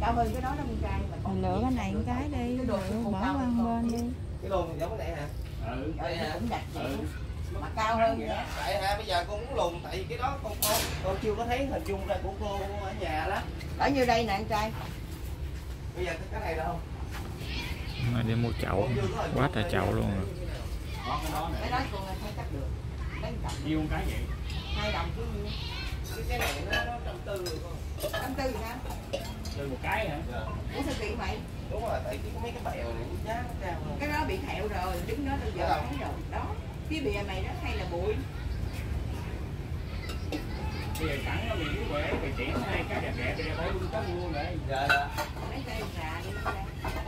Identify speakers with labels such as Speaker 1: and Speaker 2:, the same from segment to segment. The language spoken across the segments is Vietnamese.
Speaker 1: cao hơn cái đó nó con trai mà
Speaker 2: lựa cái này một cái đi, lựa bỏ qua bên đi.
Speaker 3: Cái lùn giống cái này hả?
Speaker 1: Ừ, cũng đặt vậy mà cao hơn vậy.
Speaker 3: Tại bây giờ con muốn lùn tại vì cái đó con chưa có thấy hình dung ra của cô ở nhà đó.
Speaker 1: Ở như đây nè anh trai.
Speaker 3: Bây giờ cái này đâu?
Speaker 4: Mà đi mua chậu, quá trời chậu luôn rồi.
Speaker 1: Cái đó con thấy cắt được.
Speaker 5: Nhiêu cái vậy?
Speaker 1: 2 đồng chứ nhiêu?
Speaker 3: Cái này nó 140 rồi con.
Speaker 1: 140 hả?
Speaker 5: Từ một cái hả?
Speaker 1: Ủa sao tiền mày?
Speaker 3: Đúng rồi, tại cái mấy cái bèo này giá nó cao hơn.
Speaker 1: Cái đó bị thẹo rồi, đứng đó bây giờ thấy rồi. Đó, cái bìa mày đó hay là bụi.
Speaker 5: Bây giờ sẵn nó bị cái quẻ, bị chỉ hai cái đẹp đẹp để bỏ luôn có mua rồi.
Speaker 3: Dạ.
Speaker 1: Lấy cây trà đi ra.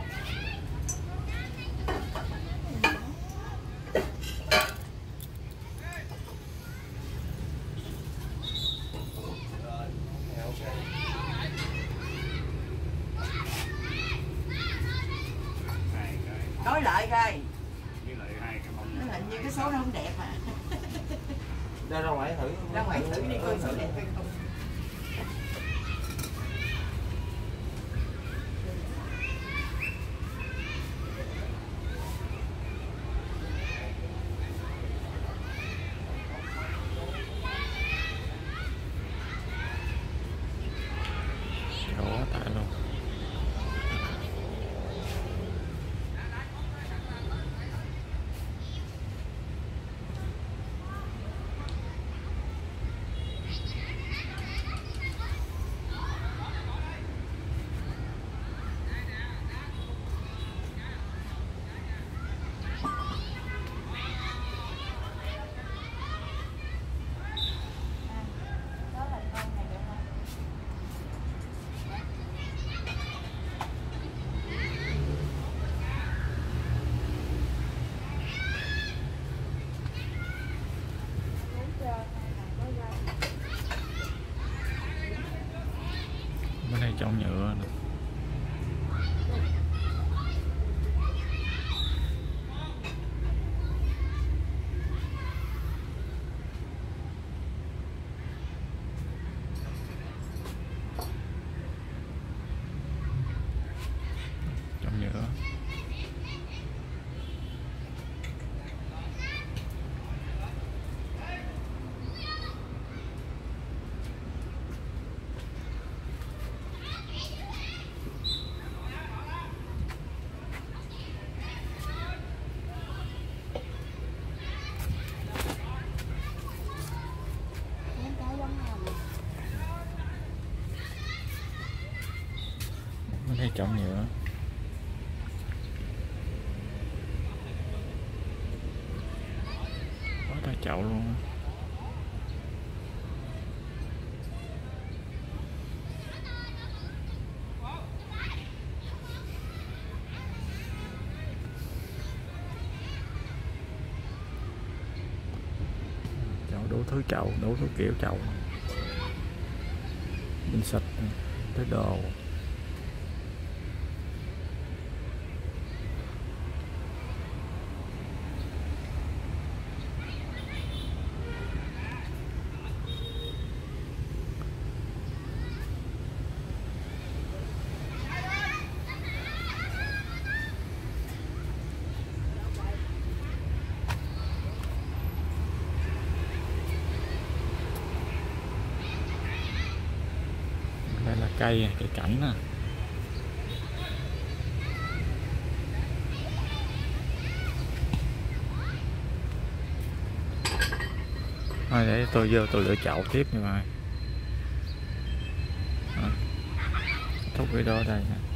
Speaker 1: Đối lại coi.
Speaker 5: Với lại hai cái bông.
Speaker 1: Nó hình như cái số nó không đẹp mà.
Speaker 3: Ra ngoài thử.
Speaker 1: Ra ngoài thử đi coi số đẹp hay không.
Speaker 4: Quá tại luôn. Bên này chọn nhựa nè. Chọn nhựa. Bên đây chọn nhựa. Quá trời chậu luôn. Chậu đủ thứ chậu, đủ thứ kiểu chậu. Bình xịt tới đồ. Đây là cây cảnh nè. Thôi để tôi vô tôi lựa chậu tiếp nha mọi người. Thúc video đây nè.